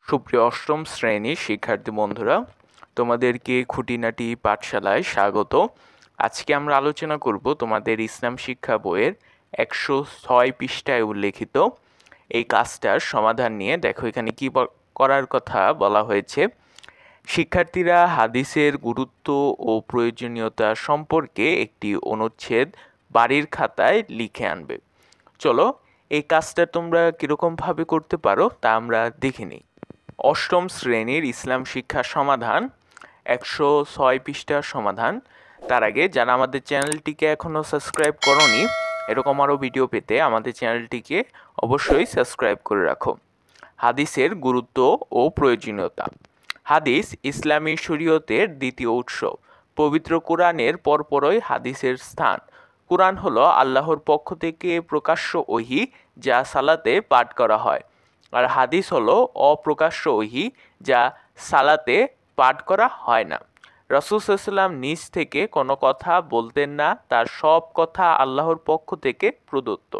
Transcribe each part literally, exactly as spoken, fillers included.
সুপ্রিয় অষ্টম শ্রেণীর শিক্ষার্থী বন্ধুরা, তোমাদেরকে খুঁটিনাটি পাঠশালায় স্বাগত। আজকে আমরা আলোচনা করব তোমাদের ইসলাম শিক্ষা বইয়ের একশো ছয় পৃষ্ঠায় উল্লেখিত এই কাজটার সমাধান নিয়ে। দেখো এখানে কি করার কথা বলা হয়েছে। শিক্ষার্থীরা হাদিসের গুরুত্ব ও প্রয়োজনীয়তা সম্পর্কে একটি অনুচ্ছেদ বাড়ির খাতায় লিখে আনবে। চলো এই কাজটা তোমরা কীরকমভাবে করতে পারো তা আমরা দেখে নিই। অষ্টম শ্রেণীর ইসলাম শিক্ষা সমাধান, একশো ছয় পৃষ্ঠার সমাধান। তার আগে যারা আমাদের চ্যানেলটিকে এখনও সাবস্ক্রাইব করোনি, এরকম আরও ভিডিও পেতে আমাদের চ্যানেলটিকে অবশ্যই সাবস্ক্রাইব করে রাখো। হাদিসের গুরুত্ব ও প্রয়োজনীয়তা। হাদিস ইসলামী শরীয়তের দ্বিতীয় উৎস। পবিত্র কোরআনের পরপরই হাদিসের স্থান। কোরআন হলো আল্লাহর পক্ষ থেকে প্রকাশ্য ওহী, যা সালাতে পাঠ করা হয়, আর হাদিস হলো অপ্রকাশ্য ওহী, যা সালাতে পাঠ করা হয় না। রাসূল সাল্লাল্লাহু আলাইহি ওয়াসাল্লাম নিজ থেকে কোনো কথা বলতেন না, তার সব কথা আল্লাহর পক্ষ থেকে প্রদত্ত।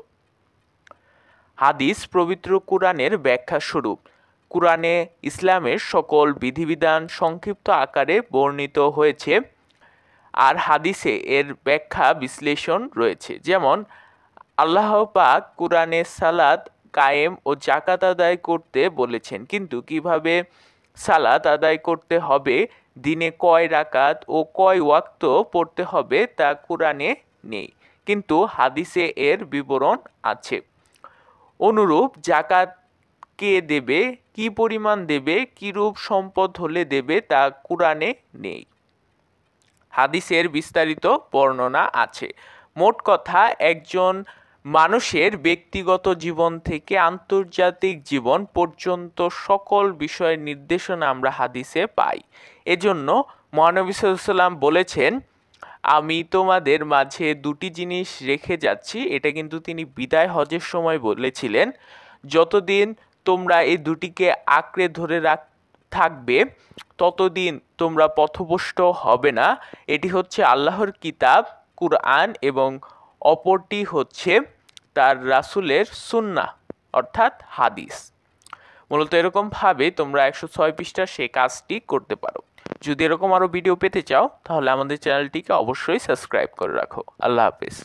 হাদিস পবিত্র কোরআনের ব্যাখ্যা স্বরূপ। কোরআনে ইসলামের সকল বিধিবিধান সংক্ষিপ্ত আকারে বর্ণিত হয়েছে, আর হাদিসে এর ব্যাখ্যা বিশ্লেষণ রয়েছে। যেমন আল্লাহ পাক কোরআনে সালাত কায়েম ও জাকাত আদায় করতে বলেছেন, কিন্তু কিভাবে সালাত আদায় করতে হবে, দিনে কয় রাকাত ও কয় ওয়াক্ত পড়তে হবে তা কোরআনে নেই, কিন্তু হাদিসে এর বিবরণ আছে। অনুরূপ জাকাত কে দেবে, কি পরিমাণ দেবে, কিরূপ সম্পদ হলে দেবে তা কোরআনে নেই। হাদিসের বিস্তারিত বর্ণনা আছে। মোট কথা, একজন মানুষের ব্যক্তিগত জীবন থেকে আন্তর্জাতিক জীবন পর্যন্ত সকল বিষয়ের নির্দেশনা আমরা হাদিসে পাই। এজন্য মহানবী সাল্লাল্লাহু আলাইহি ওয়াসাল্লাম বলেছেন, আমি তোমাদের মাঝে দুটি জিনিস রেখে যাচ্ছি। এটা কিন্তু তিনি বিদায় হজের সময় বলেছিলেন। যতদিন তোমরা এই দুটিকে আঁকড়ে ধরে রাখ থাকবে ততদিন তোমরা পথভ্রষ্ট হবে না। এটি হচ্ছে আল্লাহর কিতাব কুরআন, এবং অপরটি হচ্ছে তার রাসূলের সুন্নাহ অর্থাৎ হাদিস। মূলত এরকমভাবে তোমরা একশো ছয় পৃষ্ঠার সেই কাজটি করতে পারো। যদি এরকম আরও ভিডিও পেতে চাও তাহলে আমাদের চ্যানেলটিকে অবশ্যই সাবস্ক্রাইব করে রাখো। আল্লাহ হাফেজ।